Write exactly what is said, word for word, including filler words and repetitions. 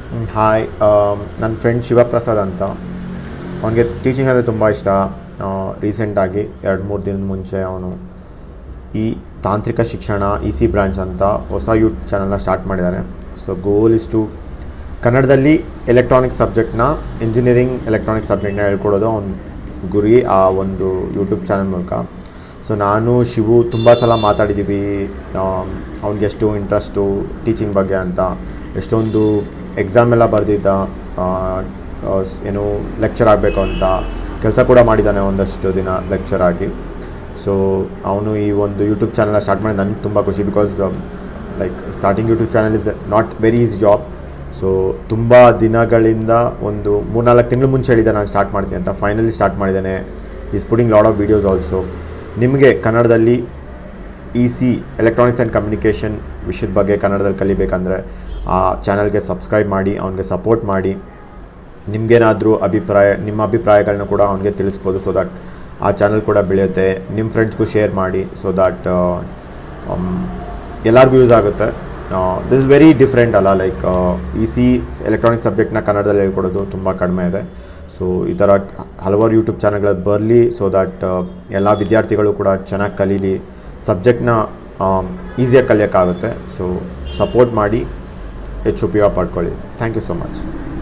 Hi, ನನ್ನ friend Shivaprasad ಅಂತ. ಅವನಿಗೆ ಟೀಚಿಂಗ್ ಅಂದರೆ ತುಂಬ ಇಷ್ಟ. ರೀಸೆಂಟಾಗಿ ಎರಡು ಮೂರು ದಿನದ ಮುಂಚೆ ಅವನು ಈ ತಾಂತ್ರಿಕ ಶಿಕ್ಷಣ ಇ ಸಿ ಬ್ರಾಂಚ್ ಅಂತ ಹೊಸ ಯೂಟ್ಯೂಬ್ ಚಾನಲ್ನ ಸ್ಟಾರ್ಟ್ ಮಾಡಿದ್ದಾನೆ. ಸೊ ಗೋಲ್ ಇಸ್ ಟು ಕನ್ನಡದಲ್ಲಿ ಎಲೆಕ್ಟ್ರಾನಿಕ್ ಸಬ್ಜೆಕ್ಟ್ನ, ಇಂಜಿನಿಯರಿಂಗ್ ಎಲೆಕ್ಟ್ರಾನಿಕ್ ಸಬ್ಜೆಕ್ಟ್ನ ಹೇಳ್ಕೊಡೋದು ಅವನ ಗುರಿ ಆ ಒಂದು ಯೂಟ್ಯೂಬ್ ಚಾನಲ್ ಮೂಲಕ. ಸೊ ನಾನು ಶಿವು ತುಂಬ ಸಲ ಮಾತಾಡಿದ್ದೀವಿ, ಅವ್ನಿಗೆ ಎಷ್ಟು ಇಂಟ್ರೆಸ್ಟು ಟೀಚಿಂಗ್ ಬಗ್ಗೆ ಅಂತ. ಎಷ್ಟೊಂದು ಎಕ್ಸಾಮ್ ಎಲ್ಲ ಬರೆದಿದ್ದ, ಏನು ಲೆಕ್ಚರ್ ಆಗಬೇಕು ಅಂತ ಕೆಲಸ ಕೂಡ ಮಾಡಿದ್ದಾನೆ ಒಂದಷ್ಟು ದಿನ ಲೆಕ್ಚರ್ ಆಗಿ. ಸೊ ಅವನು ಈ ಒಂದು ಯೂಟ್ಯೂಬ್ ಚಾನಲ್ನ ಸ್ಟಾರ್ಟ್ ಮಾಡಿ ನನಗೆ ತುಂಬ ಖುಷಿ. Because like starting YouTube channel is not very easy job. So ತುಂಬ ದಿನಗಳಿಂದ ಒಂದು ಮೂರ್ನಾಲ್ಕು ತಿಂಗಳು ಮುಂಚೆ ಹೇಳಿದ್ದೆ ನಾನು ಸ್ಟಾರ್ಟ್ ಮಾಡ್ತೀನಿ ಅಂತ. ಫೈನಲಿ ಸ್ಟಾರ್ಟ್ ಮಾಡಿದ್ದೇನೆ. Is putting lot of videos also. ನಿಮಗೆ ಕನ್ನಡದಲ್ಲಿ E C electronics and communication ವಿಷಯದ ಬಗ್ಗೆ ಕನ್ನಡದಲ್ಲಿ ಕಲಿಬೇಕಂದ್ರೆ ಆ ಚಾನಲ್ಗೆ ಸಬ್ಸ್ಕ್ರೈಬ್ ಮಾಡಿ, ಅವನಿಗೆ ಸಪೋರ್ಟ್ ಮಾಡಿ. ನಿಮಗೇನಾದರೂ ಅಭಿಪ್ರಾಯ ನಿಮ್ಮ ಅಭಿಪ್ರಾಯಗಳನ್ನ ಕೂಡ ಅವನಿಗೆ ತಿಳಿಸ್ಬೋದು. ಸೊ ದ್ಯಾಟ್ ಆ ಚಾನಲ್ ಕೂಡ ಬೆಳೆಯುತ್ತೆ. ನಿಮ್ಮ ಫ್ರೆಂಡ್ಸ್ಗೂ ಶೇರ್ ಮಾಡಿ. ಸೊ ದ್ಯಾಟ್ ಎಲ್ಲರಿಗೂ ಯೂಸ್ ಆಗುತ್ತೆ. ದಿಸ್ ಇಸ್ ವೆರಿ ಡಿಫ್ರೆಂಟ್ ಅಲ್ಲ, ಲೈಕ್ ಇ ಸಿ ಎಲೆಕ್ಟ್ರಾನಿಕ್ ಸಬ್ಜೆಕ್ಟ್ನ ಕನ್ನಡದಲ್ಲಿ ಹೇಳ್ಕೊಡೋದು ತುಂಬ ಕಡಿಮೆ ಇದೆ. ಸೊ ಈ ಥರ ಹಲವಾರು ಯೂಟ್ಯೂಬ್ ಚಾನಲ್ಗಳು ಬರಲಿ. ಸೊ ದ್ಯಾಟ್ ಎಲ್ಲ ವಿದ್ಯಾರ್ಥಿಗಳು ಕೂಡ ಚೆನ್ನಾಗಿ ಕಲೀಲಿ, ಸಬ್ಜೆಕ್ಟ್ನ ಈಸಿಯಾಗಿ ಕಲಿಯೋಕ್ಕಾಗುತ್ತೆ. ಸೊ ಸಪೋರ್ಟ್ ಮಾಡಿ, ಹೆಚ್ಚು ಉಪಯೋಗ ಪಡ್ಕೊಳ್ಳಿ. Thank you so much.